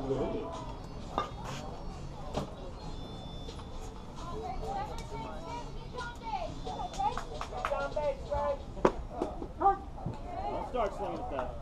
Don't start swinging at that.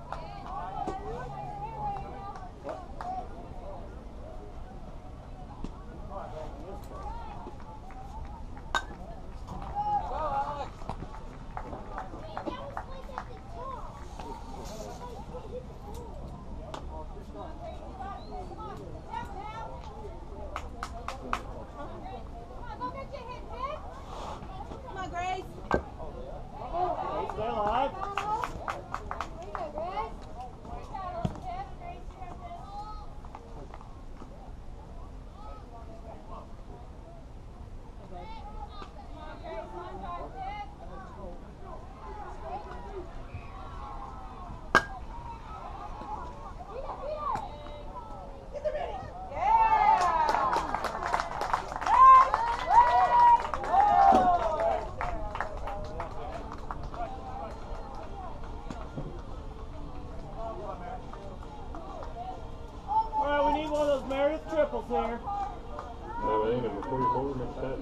Triples here. No, it ain't number 44, next set.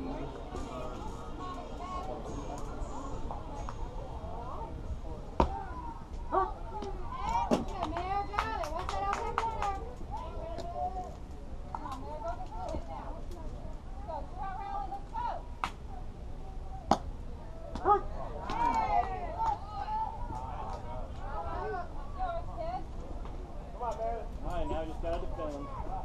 Alright, now you just gotta defend.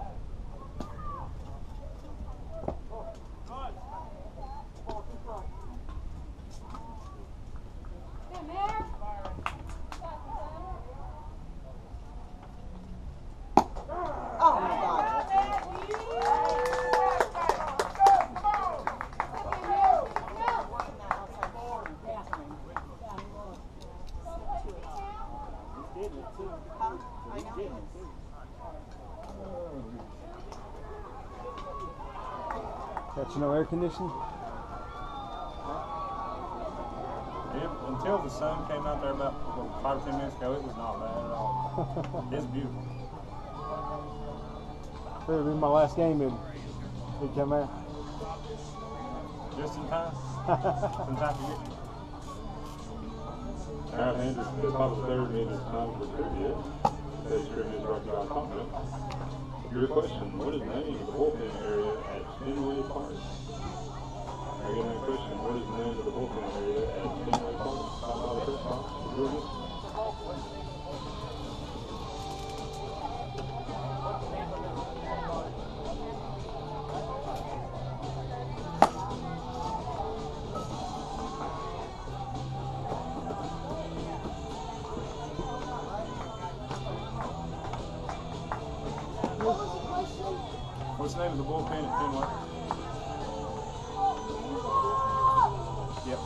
Catching no air conditioning? Until the sun came out there about 5 or 10 minutes ago, it was not bad at all. It's beautiful. It'll be my last game and it come out. Just in time. In time to get. Alright, man, this Papa's third and it's time for trivia. Today's trivia is brought to you by Confident. Your question, what is the name of the bullpen area at Fenway Park? Again, that question, what is the name of the bullpen area at Fenway Park? Stop by the press box for Google. What's the name of the bullpen at Fenway? Yep.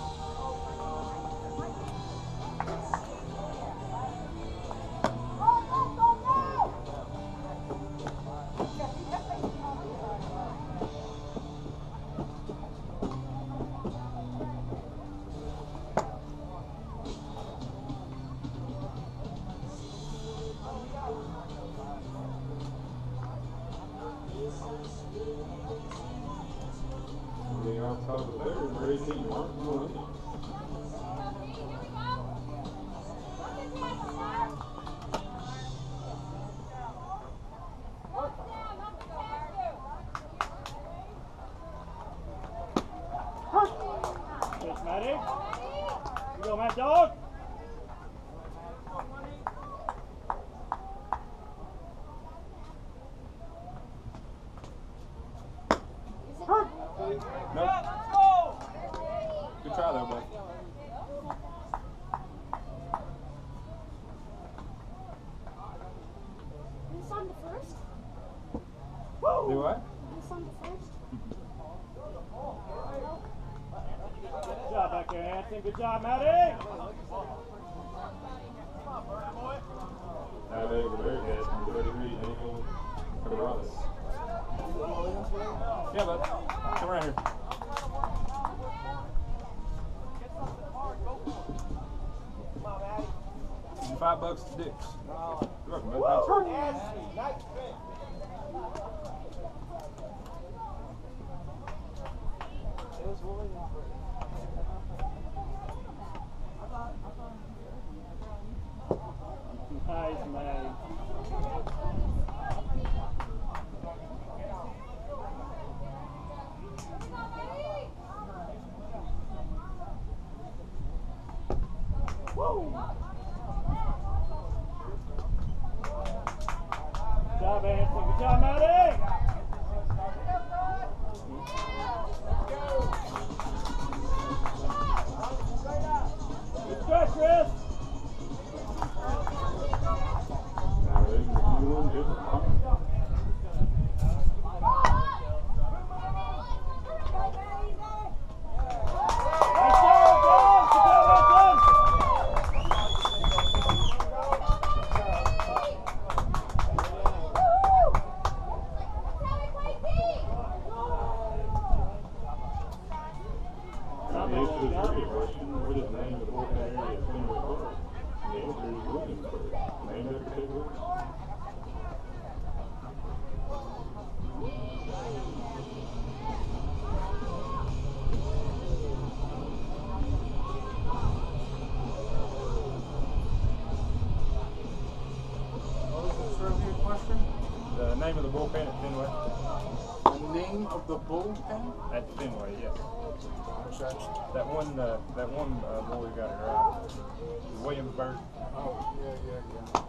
Moving outside the third, for 18, Mark Maloney. Yes, Matty. You go, Mad Dog. Nope. Good try though, bud. This on the first? Do what? This on the first? Good job back there, Anthony. Good job, Matty. Now they were very fast, number 33, Daniel Cabrales. Yeah, bud. Come right here. $5 to Dick's. You're welcome, bud. Thanks. Nice, man. Woo! Good job, Anson. Good job, Maddie. Good stretch, Chris. Now, there's the one just fine. Nice job, John. Good job, Anson. Now, the answer to the trivia question, what is the name of the bullpen area at Fenway Park? The answer is Williamsburg. Named after Ted Williams. What was the trivia question? The name of the bullpen at Fenway? The name of the bullpen? At Fenway, yes. Check. That one boy got it right. Williamsburg. Oh, yeah.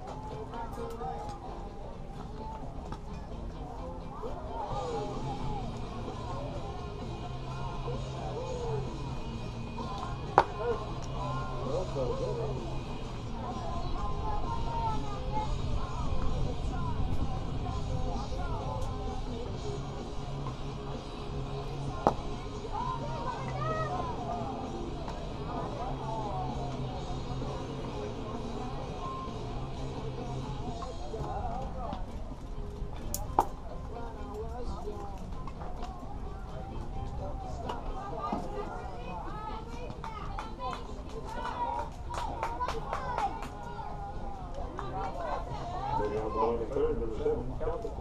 Maybe I'm going to third, number 7, Calvin.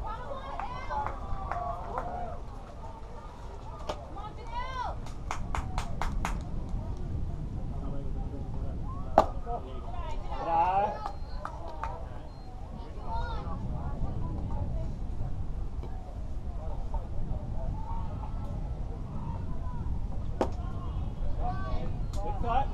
Good eye. Good cut.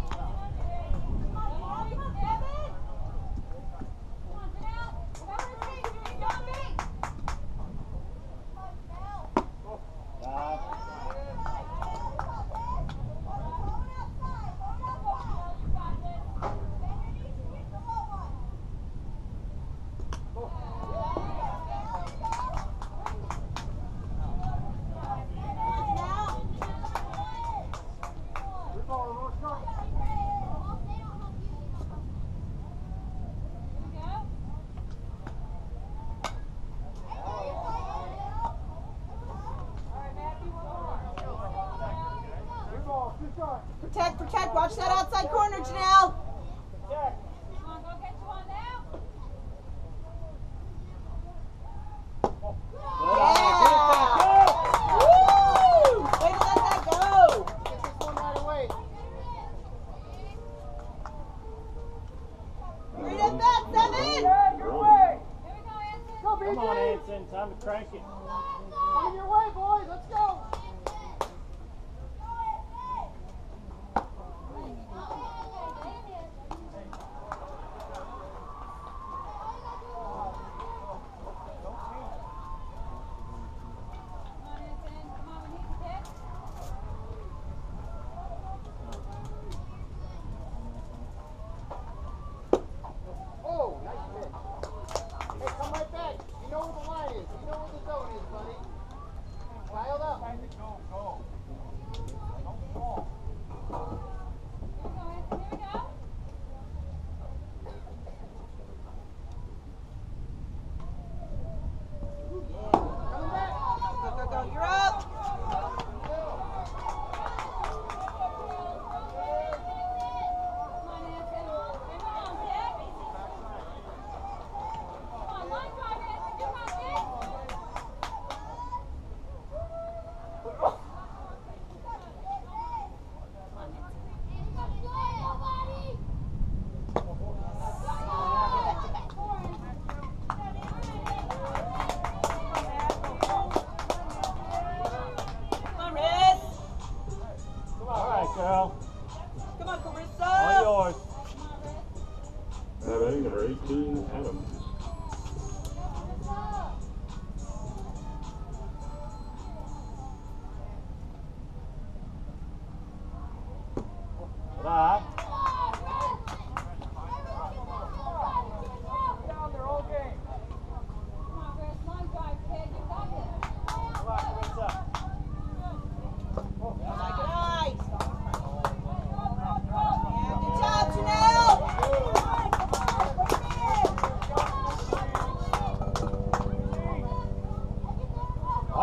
Protect, watch that outside corner, Janelle. Yeah! Woo! Way to let that go! Get this one right away. Read it back, 7! Go, Come on, BJ. Anson. Time to crank it. Coming your way, boys. Let's go. Oh, nice hit. Hey, come right back. You know where the line is. You know where the zone is, buddy. Dialed up.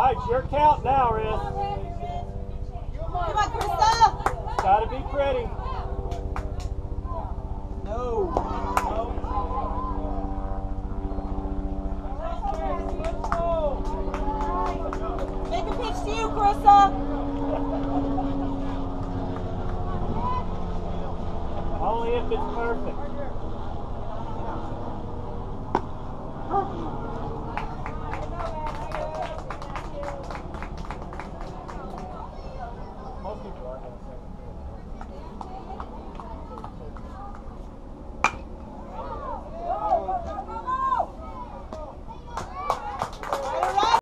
right, it's your count now, Riz. Come on, Krista. It's got to be pretty. No. Make a pitch to you, Krista. Only if it's perfect.